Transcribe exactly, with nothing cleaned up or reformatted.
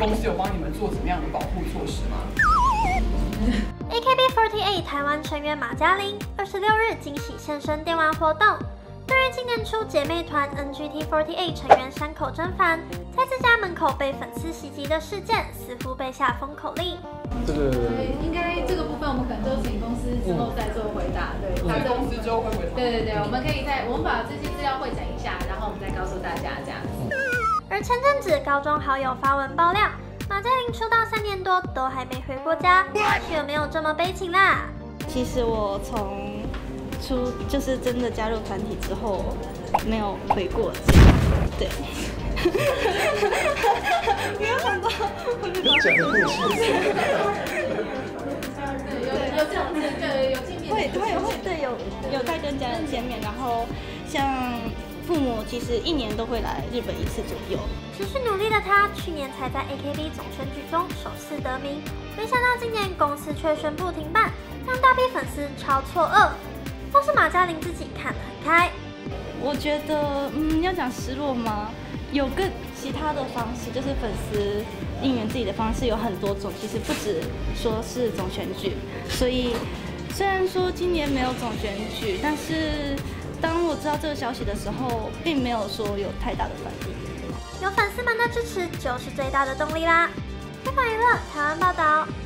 公司有帮你们做怎么样的保护措施吗 ？A K B 四十八 台湾成员马嘉玲二十六日惊喜现身电玩活动。对于今年初姐妹团 N G T 四十八 成员山口真帆在自家门口被粉丝袭击的事件，似乎被下封口令。 这个应该这个部分我们可能就请公司之后再做回答。对， 在公司之后会回答。 对对对，我们可以在我们把这些资料汇整一下，然后我们再告诉大家这样子。 而前阵子高中好友发文爆料，马嘉玲出道三年多都还没回过家，是有没有这么悲情啦？ 其实我从出就是真的加入团体之后，没有回过家，对。没有想到， 有讲的故事。 对，有有这样子，对，有见面。 会会会，对，有有在跟家人见面，然后像父母其实一年都会来日本一次左右。 持续努力的他，去年才在 A K B 总选举中首次得名，没想到今年公司却宣布停办，让大批粉丝超错愕。倒是马嘉玲自己看得很开。 我觉得，嗯，要讲失落吗？有个其他的方式，就是粉丝应援自己的方式有很多种，其实不止说是总选举。所以虽然说今年没有总选举，但是当我知道这个消息的时候，并没有说有太大的反应。 有粉丝们的支持就是最大的动力啦。非凡娱乐台湾报道。